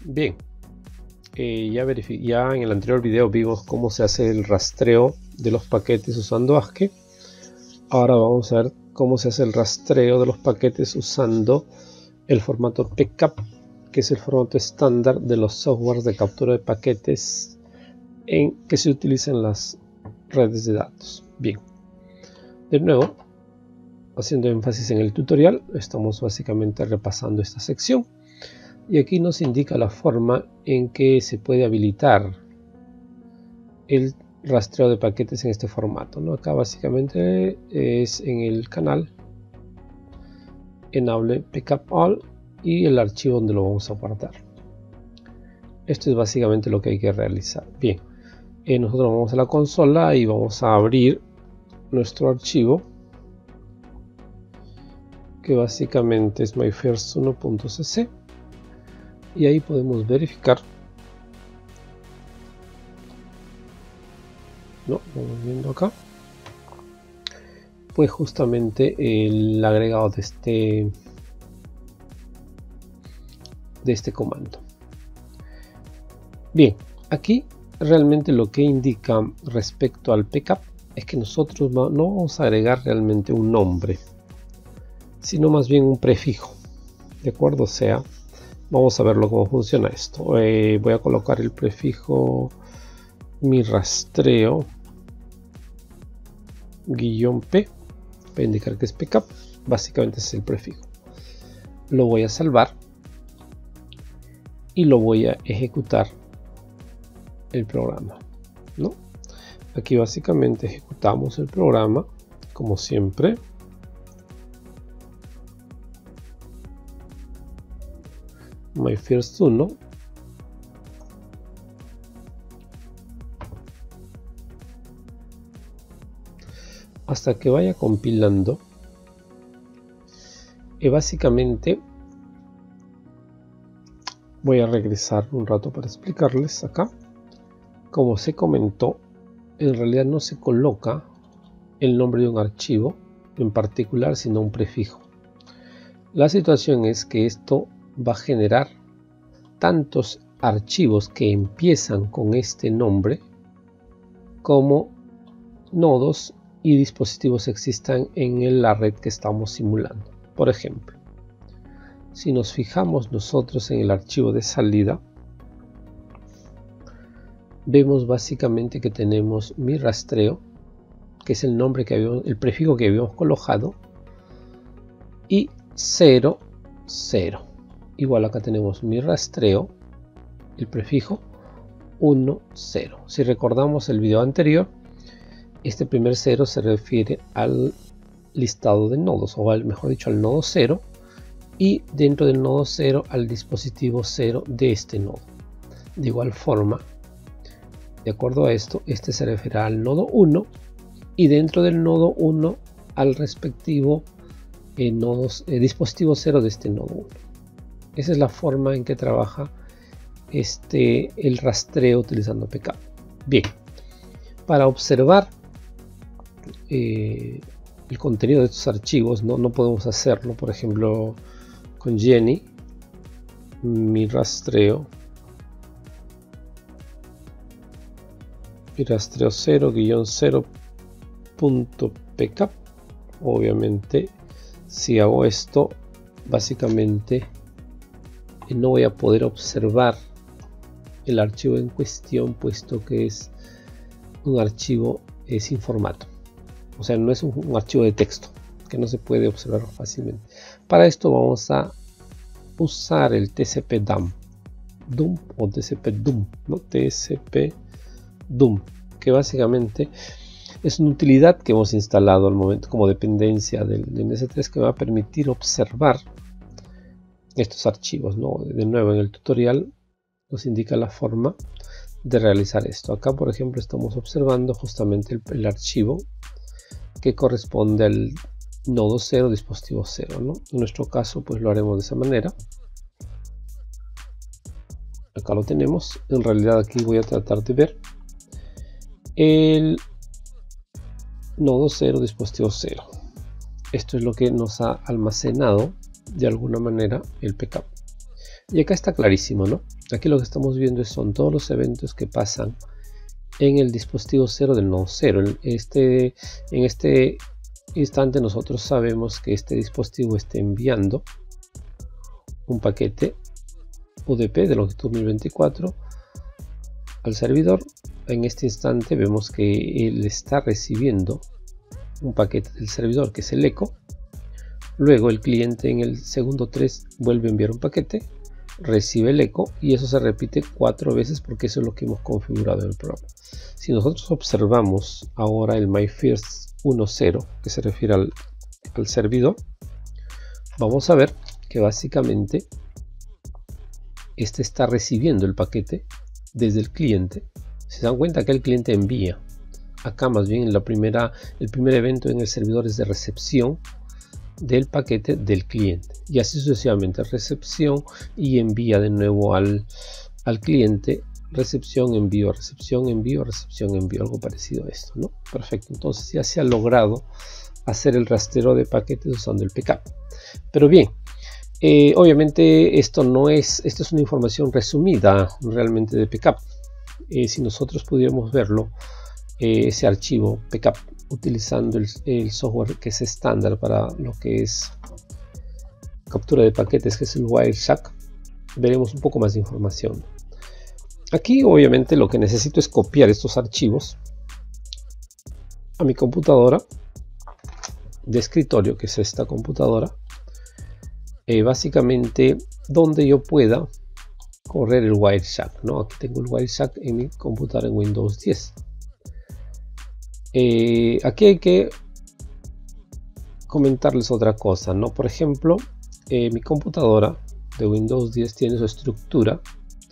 Bien, ya en el anterior video vimos cómo se hace el rastreo de los paquetes usando ASCII. Ahora vamos a ver cómo se hace el rastreo de los paquetes usando el formato PCAP, que es el formato estándar de los softwares de captura de paquetes que se utilizan en las redes de datos. Bien, de nuevo, haciendo énfasis en el tutorial, estamos básicamente repasando esta sección y aquí nos indica la forma en que se puede habilitar el rastreo de paquetes en este formato, ¿no? Acá básicamente es en el canal Enable PCAP All y el archivo donde lo vamos a guardar. Esto es básicamente lo que hay que realizar. Bien, nosotros vamos a la consola y vamos a abrir nuestro archivo, que básicamente es myfirst1.cc, y ahí podemos verificar, vamos viendo acá, pues justamente el agregado de este comando. Bien, aquí realmente lo que indica respecto al PCAP es que nosotros no vamos a agregar realmente un nombre, sino más bien un prefijo, ¿de acuerdo? O sea, vamos a verlo cómo funciona esto. Voy a colocar el prefijo mi rastreo -p para indicar que es PCAP. Básicamente ese es el prefijo. Lo voy a salvar y lo voy a ejecutar el programa, ¿no? Aquí básicamente ejecutamos el programa como siempre. myfirst1 hasta que vaya compilando, y básicamente voy a regresar un rato para explicarles acá. Como se comentó, en realidad no se coloca el nombre de un archivo en particular, sino un prefijo. La situación es que esto va a generar tantos archivos que empiezan con este nombre como nodos y dispositivos existan en la red que estamos simulando. Por ejemplo, si nos fijamos nosotros en el archivo de salida, vemos básicamente que tenemos mi rastreo, que es el nombre el prefijo que habíamos colocado, y 0, 0. Igual acá tenemos mi rastreo, el prefijo 1, 0. Si recordamos el video anterior, este primer 0 se refiere al listado de nodos, o mejor dicho al nodo 0, y dentro del nodo 0 al dispositivo 0 de este nodo. De igual forma, de acuerdo a esto, este se refiere al nodo 1 y dentro del nodo 1 al respectivo dispositivo 0 de este nodo 1. Esa es la forma en que trabaja el rastreo utilizando PCAP. Bien, para observar el contenido de estos archivos, no podemos hacerlo, por ejemplo, con Jenny, mi rastreo 0-0.pcap. Obviamente, si hago esto, básicamente no voy a poder observar el archivo en cuestión, puesto que es un archivo sin formato, o sea, no es un archivo de texto que no se puede observar fácilmente. Para esto vamos a usar el tcp-dump o tcp-dump, ¿no? tcp-dump, que básicamente es una utilidad que hemos instalado al momento como dependencia del NS3, que va a permitir observar estos archivos, ¿no? De nuevo, en el tutorial nos indica la forma de realizar esto. Acá, por ejemplo, estamos observando justamente el archivo que corresponde al nodo 0, dispositivo 0, ¿no? En nuestro caso, pues lo haremos de esa manera. Acá lo tenemos. En realidad aquí voy a tratar de ver el nodo 0, dispositivo 0. Esto es lo que nos ha almacenado de alguna manera el PCAP. Y acá está clarísimo, ¿no? Aquí lo que estamos viendo son todos los eventos que pasan en el dispositivo 0 del nodo 0. En este instante nosotros sabemos que este dispositivo está enviando un paquete UDP de longitud 1024 al servidor. En este instante vemos que él está recibiendo un paquete del servidor, que es el eco. Luego el cliente en el segundo 3 vuelve a enviar un paquete, recibe el eco, y eso se repite 4 veces porque eso es lo que hemos configurado en el programa. Si nosotros observamos ahora el myFirst 1.0, que se refiere al servidor, vamos a ver que básicamente este está recibiendo el paquete desde el cliente. Se dan cuenta que el cliente envía. Acá más bien el primer evento en el servidor es de recepción del paquete del cliente, y así sucesivamente, recepción y envía de nuevo al cliente, recepción, envío, recepción, envío, recepción, envío, algo parecido a esto, ¿no? Perfecto, entonces ya se ha logrado hacer el rastreo de paquetes usando el PCAP. Pero bien, obviamente esto es una información resumida realmente de PCAP. Si nosotros pudiéramos verlo, ese archivo PCAP, utilizando el software que es estándar para lo que es captura de paquetes, que es el Wireshark, veremos un poco más de información. Aquí obviamente lo que necesito es copiar estos archivos a mi computadora de escritorio, que es esta computadora, básicamente donde yo pueda correr el Wireshark, ¿no? Aquí tengo el Wireshark en mi computadora en Windows 10. Aquí hay que comentarles otra cosa, ¿no? Por ejemplo, mi computadora de Windows 10 tiene su estructura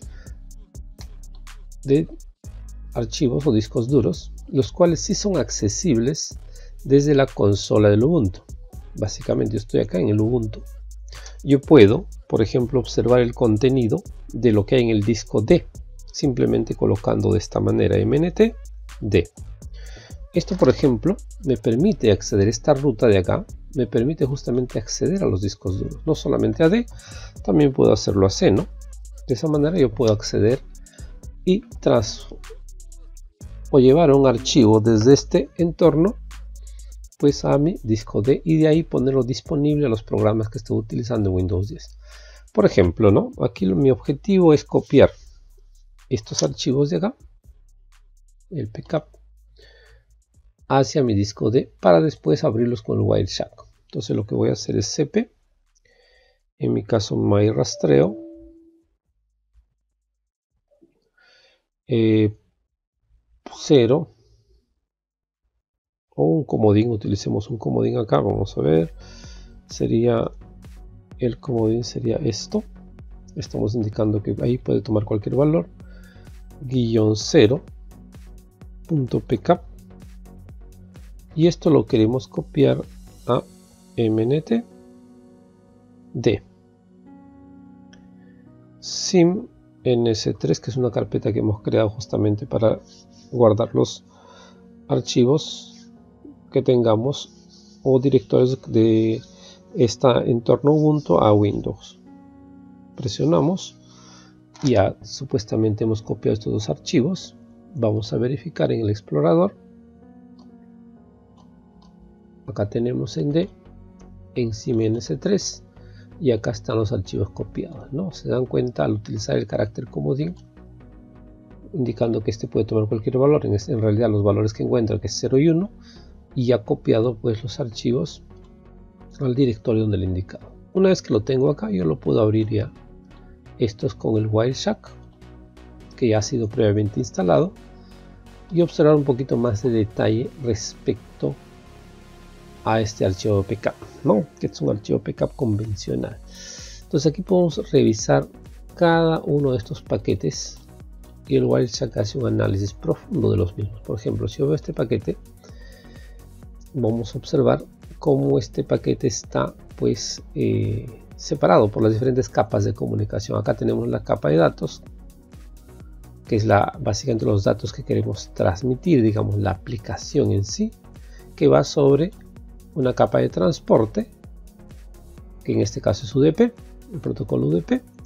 de archivos o discos duros, los cuales sí son accesibles desde la consola del Ubuntu. Básicamente yo estoy acá en el Ubuntu. Yo puedo, por ejemplo, observar el contenido de lo que hay en el disco D, simplemente colocando de esta manera mnt D. Esto, por ejemplo, me permite acceder a esta ruta de acá, me permite justamente acceder a los discos duros, no solamente a D, también puedo hacerlo a C, ¿no? De esa manera yo puedo acceder y llevar un archivo desde este entorno pues a mi disco D, y de ahí ponerlo disponible a los programas que estoy utilizando en Windows 10. Por ejemplo, ¿no? Aquí mi objetivo es copiar estos archivos de acá, el PCAP, hacia mi disco D para después abrirlos con el Wireshark. Entonces lo que voy a hacer es cp, en mi caso myrastreo, 0 o un comodín, utilicemos un comodín acá, vamos a ver, sería el comodín sería esto, estamos indicando que ahí puede tomar cualquier valor, -0.pcap, y esto lo queremos copiar a mnt d sim ns3, que es una carpeta que hemos creado justamente para guardar los archivos que tengamos o directorios de este entorno Ubuntu a Windows. Presionamos y ya supuestamente hemos copiado estos dos archivos. Vamos a verificar en el explorador. Acá tenemos en D, en sim-ns3, y acá están los archivos copiados, ¿no? Se dan cuenta al utilizar el carácter comodín, indicando que este puede tomar cualquier valor, en realidad los valores que encuentra, que es 0 y 1, y ya copiado pues los archivos al directorio donde le he indicado. Una vez que lo tengo acá, yo lo puedo abrir ya. Esto es con el Wireshark, que ya ha sido previamente instalado, y observar un poquito más de detalle respecto a este archivo PCAP, ¿no? Que es un archivo PCAP convencional. Entonces aquí podemos revisar cada uno de estos paquetes y el Wireshark hace un análisis profundo de los mismos. Por ejemplo, si yo veo este paquete, vamos a observar cómo este paquete está pues separado por las diferentes capas de comunicación. Acá tenemos la capa de datos, que es básicamente los datos que queremos transmitir, digamos la aplicación en sí, que va sobre una capa de transporte, que en este caso es UDP, el protocolo UDP,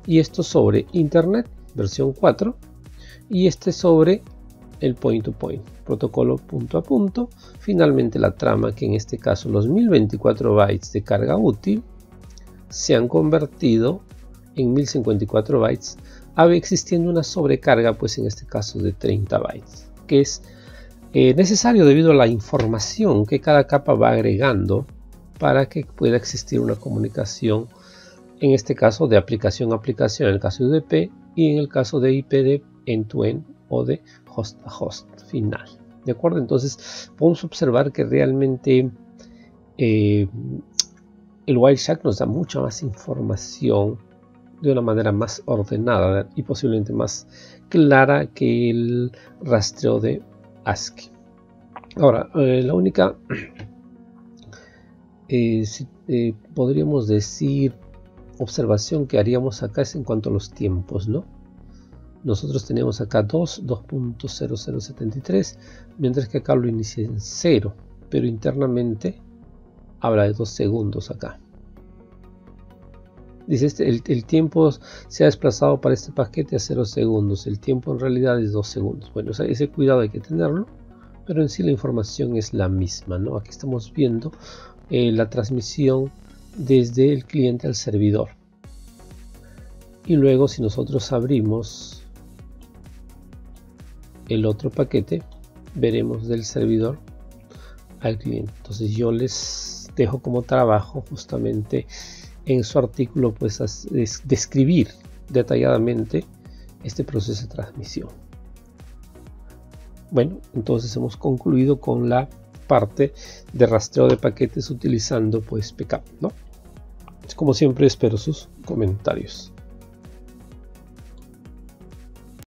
y esto sobre Internet versión 4 y este sobre el point to point, protocolo punto a punto. Finalmente la trama, que en este caso los 1024 bytes de carga útil se han convertido en 1054 bytes, existiendo una sobrecarga, pues en este caso de 30 bytes, que es necesario debido a la información que cada capa va agregando para que pueda existir una comunicación, en este caso de aplicación a aplicación, en el caso de UDP, y en el caso de IP de end-to-end o de host a host final. ¿De acuerdo? Entonces podemos observar que realmente el Wireshark nos da mucha más información de una manera más ordenada y posiblemente más clara que el rastreo de ASCII. Ahora, la única, podríamos decir, observación que haríamos acá es en cuanto a los tiempos, ¿no? Nosotros tenemos acá 2.0073, mientras que acá lo inicia en 0, pero internamente habla de 2 segundos acá. Dice, el tiempo se ha desplazado para este paquete a 0 segundos. El tiempo en realidad es 2 segundos. Bueno, ese cuidado hay que tenerlo, pero en sí la información es la misma, ¿no? Aquí estamos viendo la transmisión desde el cliente al servidor. Y luego, si nosotros abrimos el otro paquete, veremos del servidor al cliente. Entonces yo les dejo como trabajo justamente en su artículo, pues describir detalladamente este proceso de transmisión. Bueno, entonces hemos concluido con la parte de rastreo de paquetes utilizando pues PKAP, ¿no? Como siempre espero sus comentarios.